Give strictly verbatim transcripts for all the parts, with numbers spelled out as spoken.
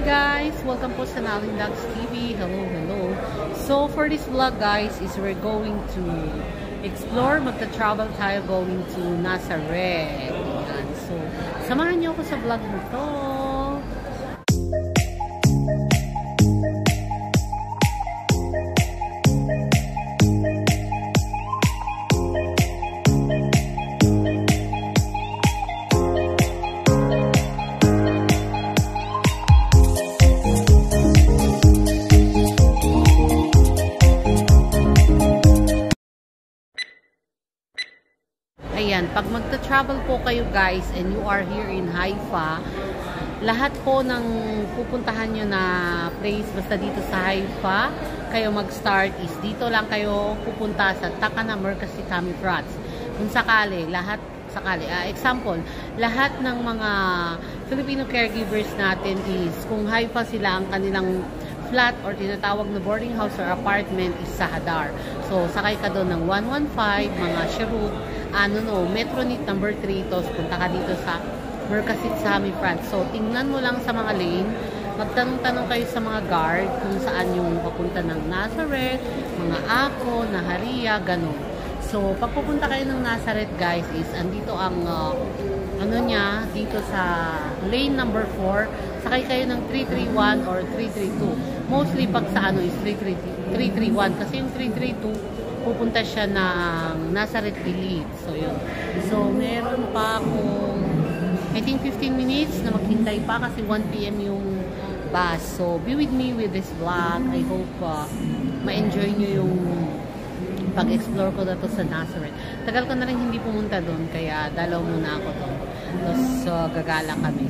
guys! Welcome po sa Nalindags T V. Hello, hello. So, for this vlog guys, is we're going to explore, magta-travel tayo going to Nazareth. Ayan. So, samahan niyo ako sa vlog na to. Ayan, pag magta-travel po kayo guys and you are here in Haifa, lahat po ng pupuntahan nyo na place basta dito sa Haifa, kayo mag-start is dito lang kayo pupunta sa Takana Merkasi Tammy Frats. Kung sakali, lahat sakali, uh, example, lahat ng mga Filipino caregivers natin is kung Haifa sila, ang kanilang flat or tinatawag na boarding house or apartment is sa Hadar. So, sakay ka doon ng one one five, mga Sherut, ano no, Metronet number three, tos punta ka dito sa Merkasi Tammy Frats. So, tingnan mo lang sa mga lane, magtanong-tanong kayo sa mga guard kung saan yung papunta ng Nazareth, mga Ako, Naharia, ganun. So, pag pupunta kayo ng Nazareth guys is andito ang uh, ano niya, dito sa lane number four, sakay kayo ng three three one or three three two. Mostly pag sa ano is three three one kasi yung three three two pupunta siya ng Nazareth Elite. So, yun. So, meron pa akong I think fifteen minutes na maghintay pa kasi one P M yung bus. So, be with me with this vlog. I hope uh, ma-enjoy nyo yung pag-explore ko na to sa Nazareth. Tagal ko na rin hindi pumunta doon, kaya dalaw muna ako doon. Tapos, so, gagala kami.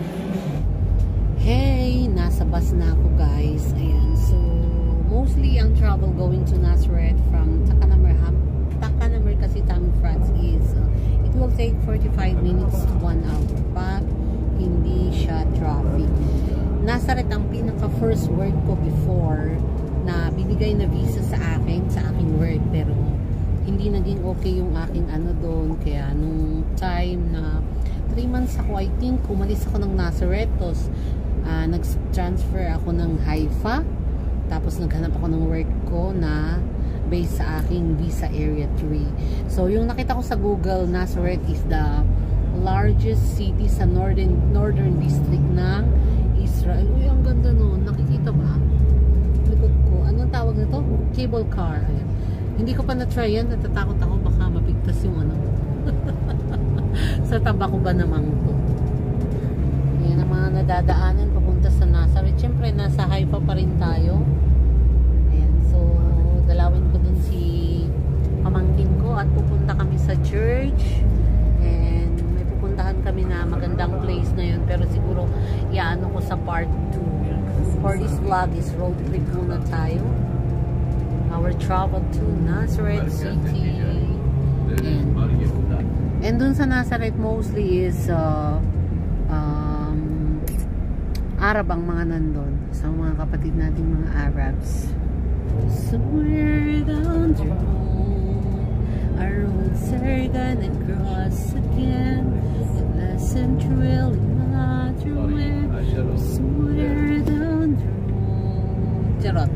Hey! Nasa bus na ako, guys. Ayan. So, mostly ang travel going to Nazareth from Takana Merkasi Tammy Frats is, uh, it will take forty-five minutes to one hour. But, hindi siya traffic. Nazareth ang pinaka-first word ko before na bibigay na visa sa akin, sa aking work, pero hindi naging okay yung aking ano doon, kaya nung time na three months ako, I think, umalis ako ng Nazareth, tapos uh, nag-transfer ako ng Haifa, tapos naghanap ako ng work ko na based sa aking visa area three. So, yung nakita ko sa Google, Nazareth is the largest city sa northern, northern district ng Israel. Uy, ang ganda noon, nakikita ba? Anong tawag nito? Cable car. Ayan. Hindi ko pa na-try yan. Natatakot ako baka mapigtas yung ano. Sa taba ko ba namang to? Yan ang mga nadadaanan papunta sa Nazareth. Siyempre, nasa Haifa pa rin tayo. Ayan. So, dalawin ko dun si pamangkin ko at pupunta kami sa church. And may pupuntahan kami na magandang place na yun. Pero siguro, iaano ko sa part two. For this vlog is road trip muna tayo. Our travel to Nazareth City. And, and dun sa Nazareth mostly is uh, um, Arab ang mga nandun. Sa mga kapatid nating mga Arabs. Somewhere down the road, our roads are gonna cross again. It doesn't really matter when. Somewhere down the road. Charot.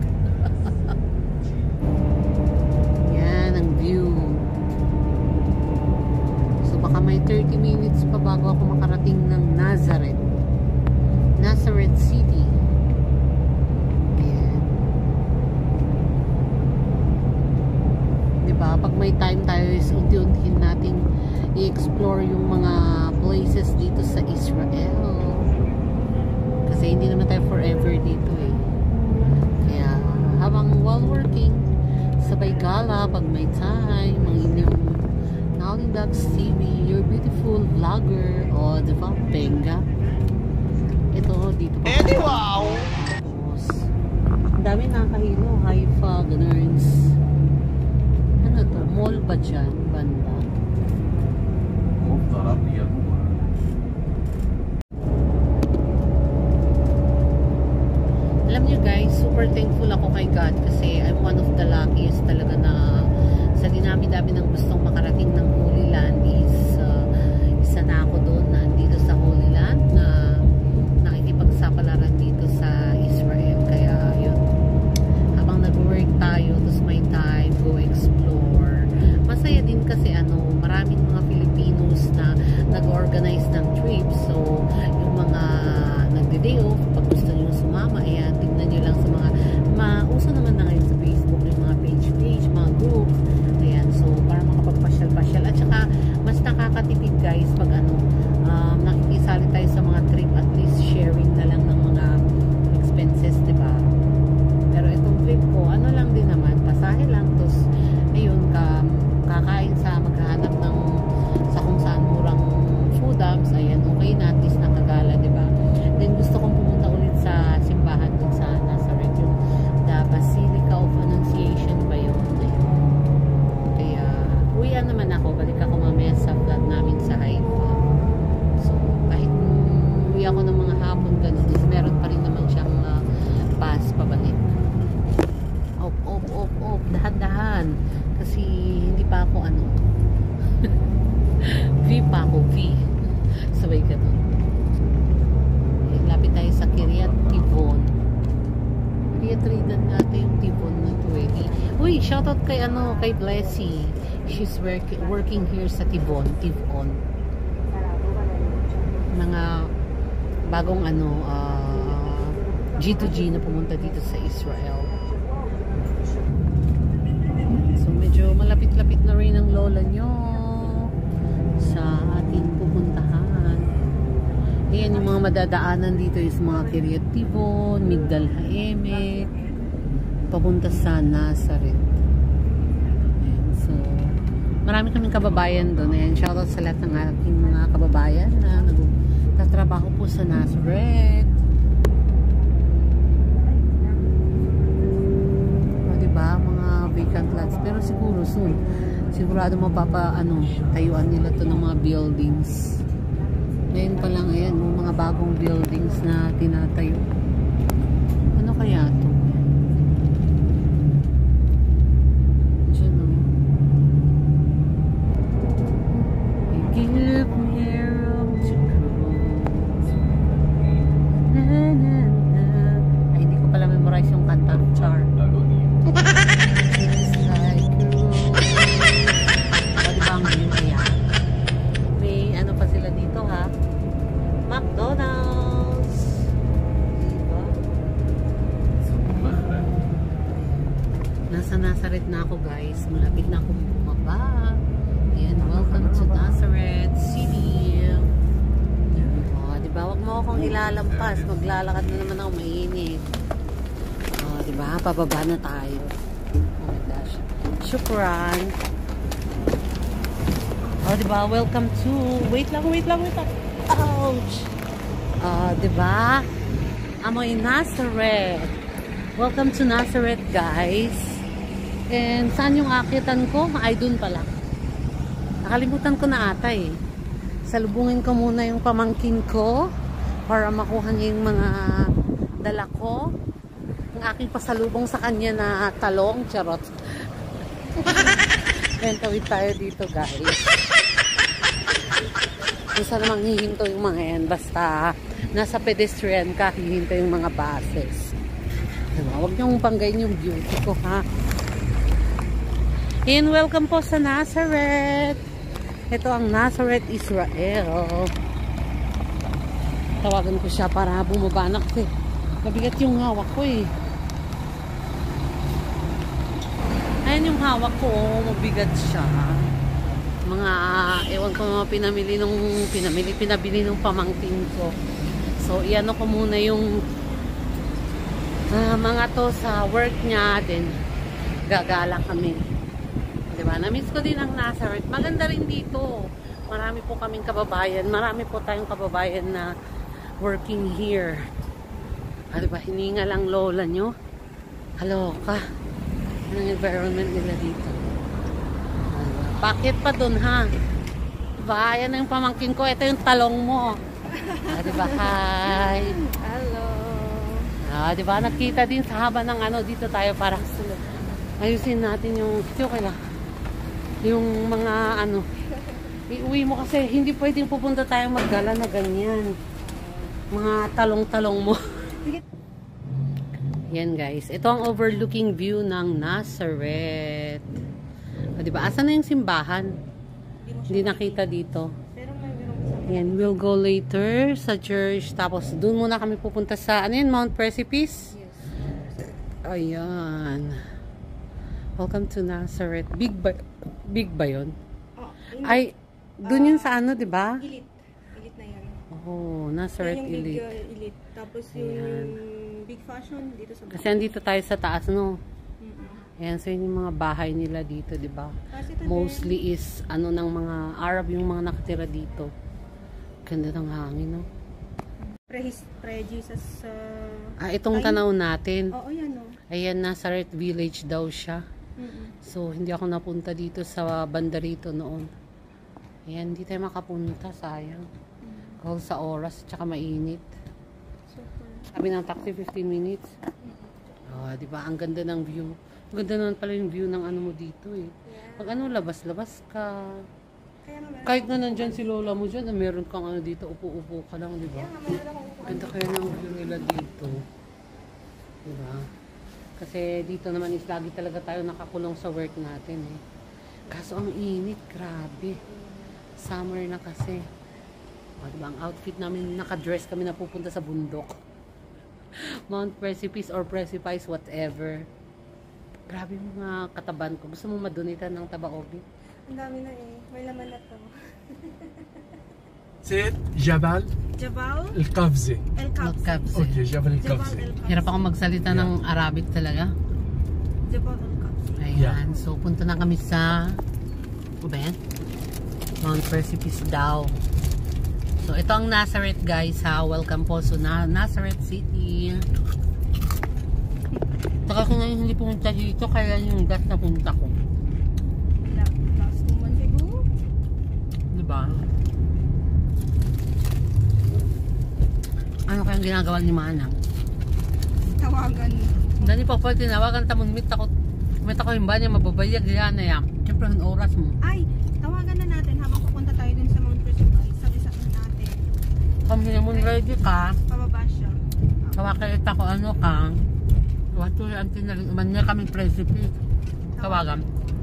Yan ang view. So baka may thirty minutes pa bago ako makarating ng Nazareth. Nazareth City. Ayan. Diba? Pag may time tayo is unti-untiin natin i-explore yung mga places dito sa Israel. Kasi hindi naman tayo forever dito eh. Kaya habang while working, sabay gala pag may time, ang inyong Nalindags T V, your beautiful vlogger, o diba, Benga. Ito, dito pa. Eddie, wow! Tapos, ang dami nakahilo, Haifa, ganarns. Ano to? Mall ba dyan? Banda. Oh, sarap yan. Alam niyo guys, super thankful ako kay God kasi I'm one of the luckiest talaga na sa dinami-dami ng gustong makarating ng Holy Land is uh, isa na ako doon na andito sa Holy Land na nakikipagsapalaran dito sa day off, pag gusto nyo sumama, ayan, tignan nyo lang sa mga, mauso naman na ngayon sa Facebook, yung mga page-page, mga groups, ayan, so, para makapagpasyal-pasyal, at saka, mas nakakatipid guys, pag ano, um, nakikisali tayo sa mga trip, at least sharing na lang ng mga expenses, diba? Pero itong trip ko, ano lang din naman, pasahe lang, tapos, ayun, ka, kakain sa maghahanap ng sa kung saan murang food items, ayan, okay na, at least nakagala, diba? Then gusto kong pumunta ulit sa simbahan dun sa Nazareth, yung the Basilica of Annunciation ba yun? Ayun. Kaya, uwian naman ako, balik ako mamaya sa flat namin sa Haifa. So, kahit uwi ako ng mga hapon ganun, is meron pa rin naman siyang uh, pass pabalik. Op, op, op, op, dahan-dahan. Kasi hindi pa ako ano V pa ako, V sabay ka nun. Eh, lapit tayo sa Kiryat Tivon. Kiryat Ridan natin yung Tivon na twenty. Uy, shoutout kay ano, kay Blessy. She's work, working here sa Tivon Tivon. Mga bagong ano uh, G two G na pumunta dito sa Israel. So medyo malapit-lapit na rin ang lola nyo sa ating pupuntahan. Ayan yung mga madadaanan dito is mga Kiryat Tivon, Migdal Haemek, papunta sa Nazareth. Ayan, so marami kaming kababayan doon. Ayan, shoutout sa lahat ng ating mga kababayan na nagtatrabaho po sa Nazareth. Diba, mga vacant lots, pero siguro soon sigurado mapapa ano, tayuan nila to ng mga buildings. Ngayon pa lang, ayan, mga bagong buildings na tinatayo. Ano kaya to? Diyan o. Give me room to grow. Na na na. Ay, hindi ko pala memorize yung kanta. Char. May ano pa sila dito ha, McDonald's, diba? Nasa Nazareth na ako guys, malapit na ako bumaba. Ayan, welcome to Nazareth City. Oh, diba, wag mo akong ilalampas, maglalakad na naman ako, mainit. Oh, diba, pababa na tayo. Oh my gosh, shukran. Oh, diba? Welcome to... Wait lang, wait lang, wait lang. Ouch! Oh, diba? Amoy Nazareth. Welcome to Nazareth, guys. And saan yung akitan ko? Ay, dun pala. Nakalimutan ko na ata eh. Salubungin ko muna yung pamangkin ko para makuha niya yung mga dala ko. Ang aking pasalubong sa kanya na talong. Charot. Ayan, tawid tayo dito guys. Kung saan namang hihinto yung mga yan, basta nasa pedestrian ka, hihinto yung mga buses. Diba? Huwag niyong panggayin yung beauty ko ha. And welcome po sa Nazareth. Ito ang Nazareth, Israel. Tawagan ko siya para bumaba na kasi mabigat yung hawak ko eh. Ayan yung hawak ko, mabigat siya. Mga, ewan ko mga pinamili nung, pinamili, pinabili nung pamangkin ko. So, iano ko muna yung uh, mga to sa work niya, then gagala kami. Diba? Na-miss ko din ang Nazareth. Maganda rin dito. Marami po kaming kababayan. Marami po tayong kababayan na working here. Ah, diba? Hininga lang lola nyo. Kaloka. Anong environment nila dito. Bakit pa dun ha? Diba? Ayan na yung pamangkin ko. Ito yung talong mo. Ah, diba? Hi. Hello. Ah, diba? Nagkita din sa haba ng ano. Dito tayo para ayusin natin yung okay lang. Yung mga ano. Iuwi mo kasi hindi pwedeng pupunta tayo maggala na ganyan. Mga talong-talong mo. Yan guys. Ito ang overlooking view ng Nazareth. O, diba? Asan na yung simbahan? Hindi nakita dito. Pero may meron sa And we'll go later sa church. Tapos, dun muna kami pupunta sa, ano yun, Mount Precipice? Yes. Ayan. Welcome to Nazareth. Big ba, big ba yun? Oh, yun, Ay, dun yun sa ano, di ba? Elite. Elite na yan. Oh, Nazareth Yan yung big Elite. uh, elite. Tapos yung, Ayan. yung big fashion dito sa Kasi andito tayo sa taas, no? Mm-mm. Ayan, so yun yung mga bahay nila dito, di ba? Kasi ito Mostly is, ano, ng mga Arab yung mga nakatira dito. Ganda ng hangin, no? Pre-Jesus pre Jesus, uh, Ah, itong Ay. tanaw natin. oo, yan o. Ayan, Nazareth Village daw siya. Mm-mm. So, hindi ako napunta dito sa banda rito noon. Ayan, hindi tayo makapunta, sayang. Kahit sa oras, tsaka mainit. Super. Sabi ng taxi, fifteen minutes. Oh, di ba? Ang ganda ng view. Ang ganda naman pala yung view ng ano mo dito eh. Yeah. Pag ano, labas-labas ka. Kaya nga meron Kahit na nandyan si lola mo dyan, meron kang ano dito, upo-upo ka lang, di ba? Kaya nga meron akong Ganda kaya ng view nila dito. Di ba? Kasi dito naman is lagi talaga tayo nakakulong sa work natin eh. Kaso ang init, grabe. Summer na kasi. O, diba, ang outfit namin, nakadress kami na pupunta sa bundok. Mount Precipice or Precipice, whatever. Grabe yung mga kataban ko. Gusto mo madonitan ng tabaobi? Ang dami na eh. May laman na to. C'est Jabal Jabal القفزة. El Kabze. Magkabse. اوكي جبل Jabal القفزة. El Kabze. Hirap ako magsalita ng Arabic talaga. Jabal El Kabze. Ayan. So, punta na kami sa ano ba yan? Mount Precipice daw. So, ito ang Nazareth guys ha. Welcome po sa na Nazareth City. Taka ko ngayon hindi pumunta dito kaya yung gas na punta ko. La- Last woman siguro. Diba? Ano kayang ginagawa ni Manang? Tawagan. Dani pa pwede tinawagan tamon mit ako. Mit ako yung banya mababayag yan na yan. Siyempre ang oras mo. Ay, tawagan na natin habang pupunta tayo dun sa Mount Precipice. Sabi sa akin natin. Kami naman ready ka. Pababa siya. Tawakit ako ano ka. Wato yung tinaling uman niya kami precipice. Tawagan.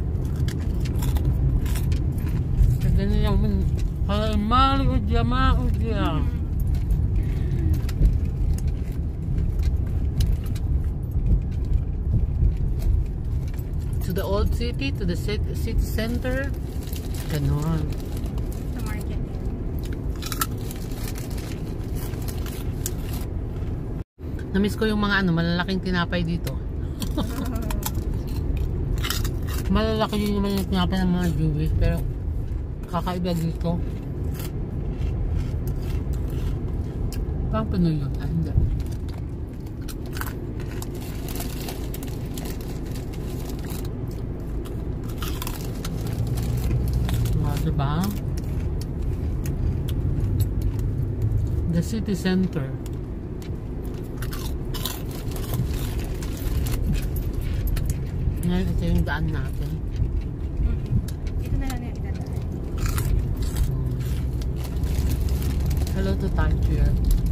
Kasi niya yung ay mali o diya ma o diya. To the old city, to the city, city center. Ganon. Sa market. Namiss ko yung mga ano, malalaking tinapay dito. Malalaki yung mga tinapay ng mga Jewish, pero kakaiba dito. Parang Pinoy yun. Ah, hindi. Ah, diba? The city center. Ngayon, ito yung daan natin. Ito na lang yung idadaan. Hello to Tangier.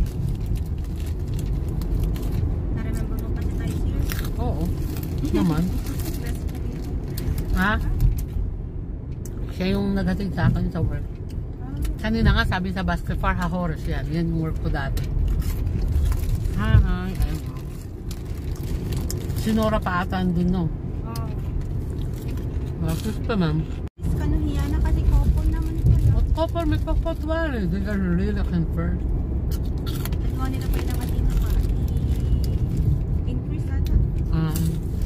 Na-remember mo pa si tayo here? Oo. Naman. Best ko dito. Ha? Siya yung naghatid sa akin sa work. Ah, Kanina nga sabi sa Basque Far Hahores yan. Yan yung work ko dati. Hi, hi. Ayun po. Sinora pa ata andun, no? wow. Bakit pa, ma'am? Is ka nahiya na kasi couple naman pala. What couple may papatwari? They are really confirmed. Nagawa nila pa yung namating na pa. I-increase ata. Um,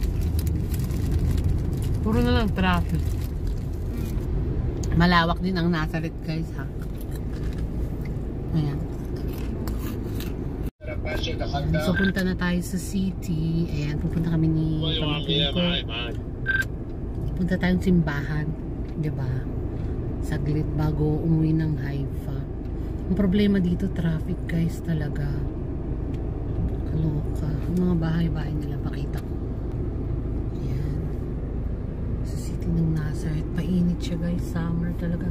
puro na lang traffic. Malawak din ang Nazareth, guys, ha? Ayan. So, punta na tayo sa city. Ayan, pupunta kami ni pamangkin ko. Punta tayong simbahan. Diba? Saglit bago umuwi ng Haifa. Ang problema dito, traffic, guys, talaga. Kaloka. Ang mga bahay-bahay nila, pakita ko. Ayan. Sa city ng Nazareth. Painit siya, guys. Summer talaga.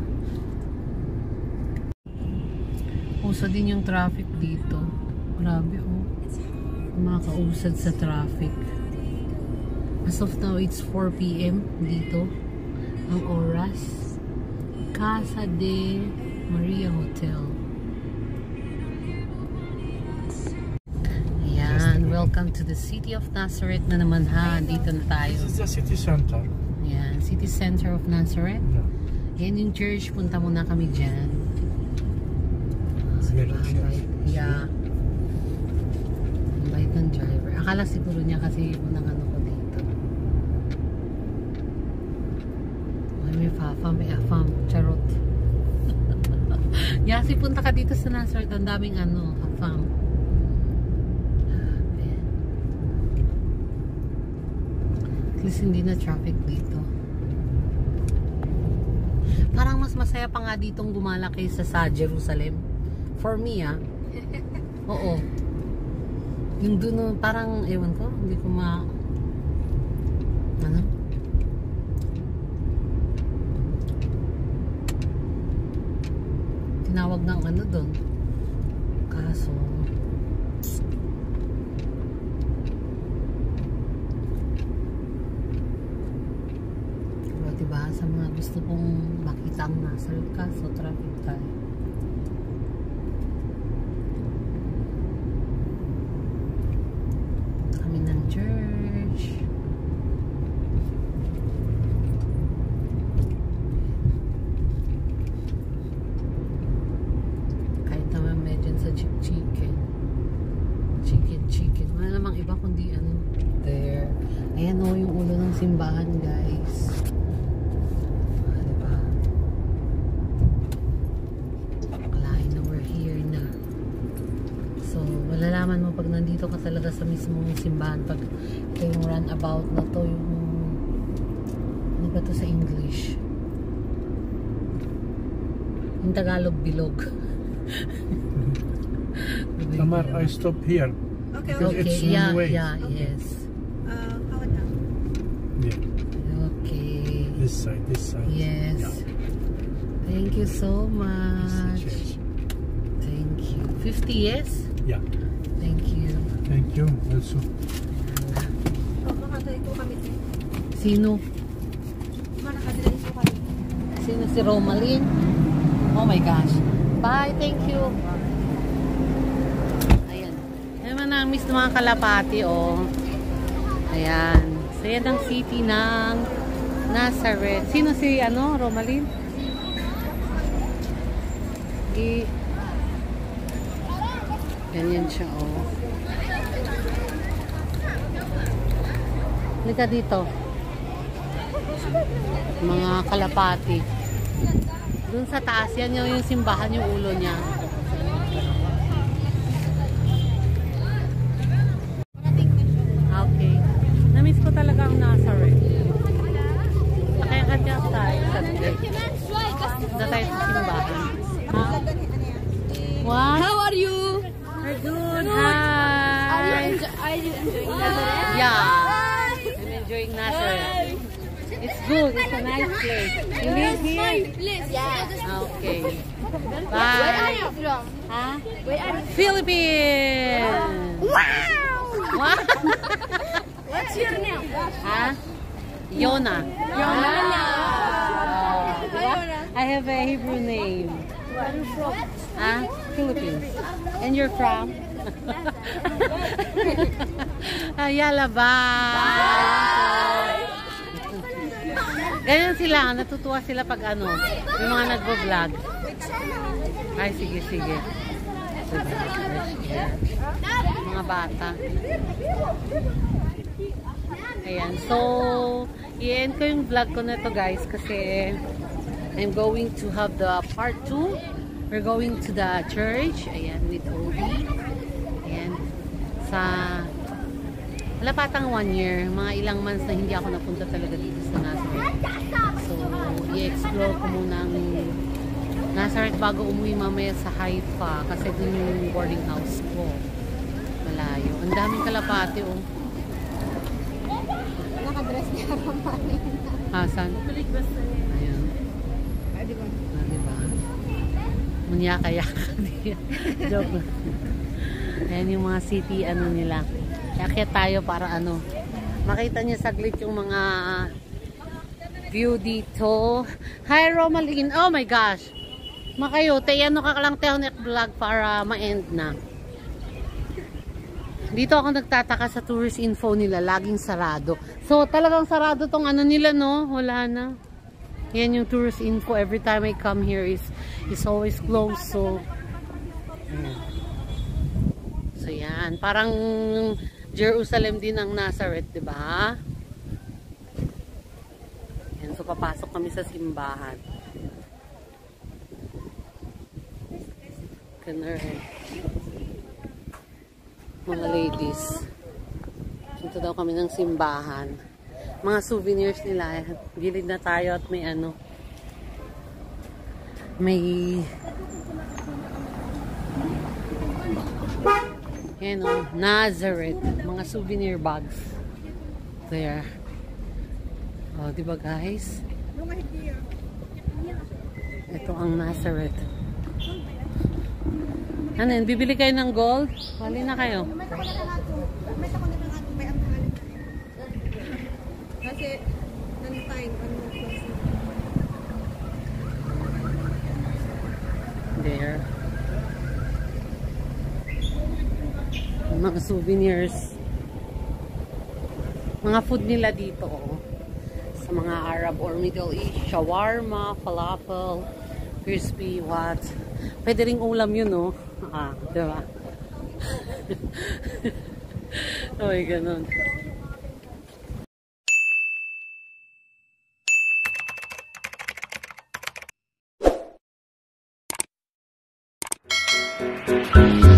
Uso din yung traffic dito. Grabe, oh. Mga kausad sa traffic. As of now, it's four p m dito. Ang oras. Casa de Maria Hotel. Ayan, welcome to the city of Nazareth na naman ha. Dito na tayo. This is the city center. Ayan, city center of Nazareth. Yeah. Yan yung church. Punta muna kami dyan. Very church. Yeah. Invite ng driver. Akala siguro niya kasi unang ano ko dito. Ay, may fafam, may afam. Charot. Yasi, punta ka dito sa Nazareth. Ang daming ano, afam. At least hindi na traffic dito. Parang mas masaya pa nga ditong gumala kaysa sa Jerusalem. For me, ah. Oo. Yung doon, parang, ewan ko, hindi ko ma... Ano? Tinawag ng ano doon. Kaso... Diba, sa mga gusto kong makita ang Nazareth ka, so traffic tayo. Kami ng church. Kahit naman medyo sa chicken. Chicken, chicken. Wala namang iba kundi ano. There. Ayan o, yung ulo ng simbahan, guys. Malalaman mo pag nandito ka talaga sa mismong simbahan, pag ito yung runabout na to, yung ano ba to sa English, yung Tagalog bilog. Tamar, I stop here. Okay, Because okay. it's yeah, one way. yeah, Okay. yes. Uh, kawat na. Yeah. Okay. This side, this side. Yes. Yeah. Thank you so This much. is church. Thank you. fifty, yes? Yeah. Thank you. Thank you. Also. Oh, makadali ko kami. Sino? Makadali ko kami. Sino si Romalyn? Oh my gosh. Bye, thank you. Ayan. Naman na miss ng mga kalapati, oh. Ayan. So, yan ang city ng Nazareth. Sino si, ano, Romalyn? Di... Ganyan siya, oh. Halika dito. Mga kalapati. Doon sa taas, yan yung, yung simbahan, yung ulo niya. Okay. Namiss ko talaga ang Nazareth. Kaya kanya tayo sa na tayo sa simbahan. Huh? What? How are you? We're good. Are you, Hi. enjo are you enjoying Nazareth? Yeah. I'm enjoying Nazareth. It's good. It's a nice place. You live here? Yeah. Okay. Where are you Bye. from? Huh? Where are you? Philippines. Wow! What? What's your name? Huh? Yona. Yona. Ah, diba? I have a Hebrew name. Where are you from? Huh? Philippines. And you're from? Ayala, bye! Ganyan sila, natutuwa sila pag ano, yung mga nagbo-vlog. Ay, sige, sige. Mga bata. Ayan, so, i-end ko yung vlog ko na to, guys, kasi I'm going to have the part two. We're going to the church. Ayan, with Obi. Ayan. Sa wala patang one year. Mga ilang months na hindi ako napunta talaga dito sa Nazareth. So, i-explore ko muna ang Nazareth bago umuwi mamaya sa Haifa. Kasi dun yung boarding house ko. Malayo. Ang daming kalapati, oh. Nakadress niya Romalyn. Hasan. Ayan. Ah, di ba? Ah, diba? Munyaka-yaka. Joke lang. Ayan yung mga city, ano nila. Kaya tayo para ano, makita niyo saglit yung mga view dito. Hi, Romalyn. Oh my gosh. Makayo, te, ano ka lang tayo net vlog para ma-end na. Dito ako nagtataka sa tourist info nila, laging sarado. So, talagang sarado tong ano nila, no? Wala na. Yan yung tourist info. Every time I come here is is always closed. So, ayan. So, yan. Parang Jerusalem din ang Nazareth, di ba? Yan. So, papasok kami sa simbahan. Ganun. Mga ladies. Dito daw kami ng simbahan. Mga souvenirs nila. Gilid na tayo at may ano. May yan o. Nazareth. Mga souvenir bags. There. O, diba guys? Ito ang Nazareth. Ano yun? Bibili kayo ng gold? Wali na kayo. Kasi, nang time, ano There. Mga souvenirs. Mga food nila dito. Oh. Sa mga Arab or Middle East. Shawarma, falafel, crispy, what. Pwede ring ulam yun, no? Ah, diba? Ay, ganun. Thank you.